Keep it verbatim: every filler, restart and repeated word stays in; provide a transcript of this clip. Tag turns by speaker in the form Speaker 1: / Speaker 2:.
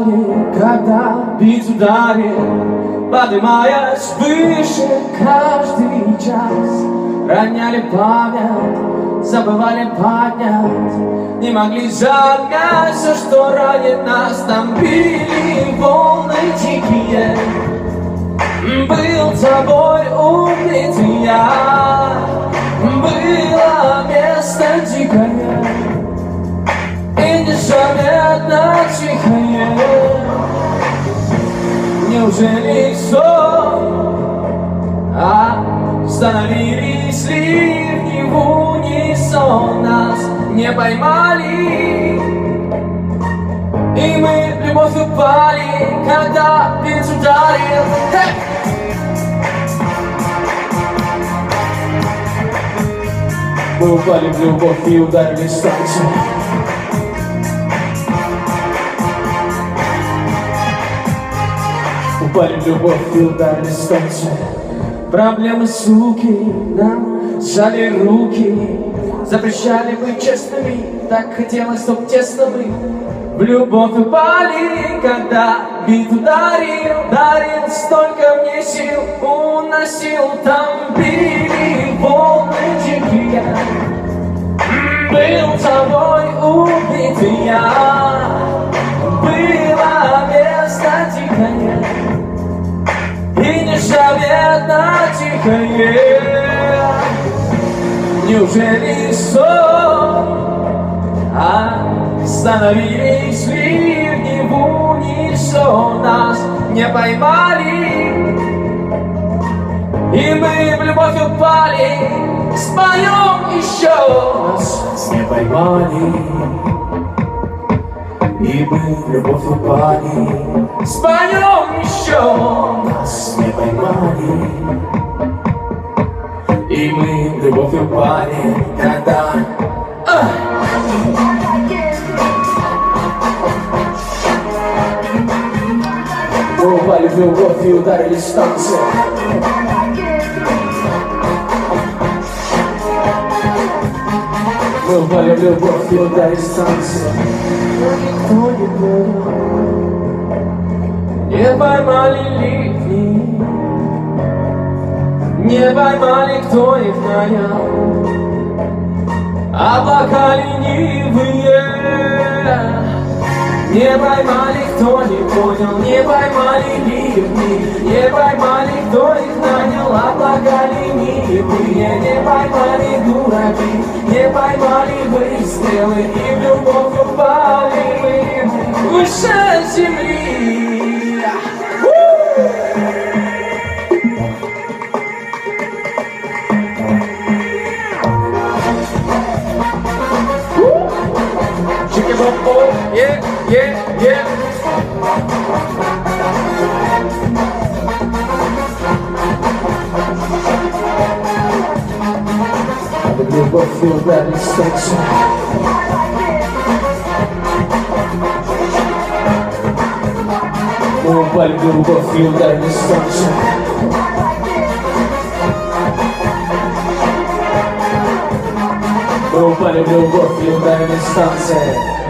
Speaker 1: упали, когда бит ударит, поднимаясь выше каждый час. Роняли память, забывали поднять, не могли замять все, что ранит нас. Там били волны дикие, был тобой убит я. Было место дикое и незаметно тихое. Неужели сон? А становились ливни в унисон, нас не поймали, и мы в любовь упали, когда бит ударил. Hey! Мы упали в любовь и ударили станцию. Упали в любовь и ударили станцию. Проблемы, суки, нам сжали руки, запрещали быть честными, так хотелось, чтоб тесно быть. В любовь упали, когда бит ударил, дарил столько мне сил, уносил. Там били волны дикие, был тобой убит я. Было место дикое и незаметно тихое. Неужели сон? А становились ливни в унисон, нас не поймали, и мы в любовь упали. Споем еще. Нас не поймали, и мы в любовь упали. Споем еще. Нас не поймали, и мы в любовь упали. Когда а! Мы упали в любовь и ударили станцию. Мы упали в любовь и ударили станцию. Никто не понял, не поймали ливни, не поймали, кто их нанял. Облака ленивые не поймали, кто не понял, не поймали ливни, не поймали, кто их нанял. Облака ленивые не поймали дураки, не поймали выстрелы, и в любовь упали мы выше земли. Чики-бом-бом, yeah, yeah, yeah. В любовь и ударили станцию. Мы упали в любовь и ударили станцию. Мы упали в любовь и ударили станцию.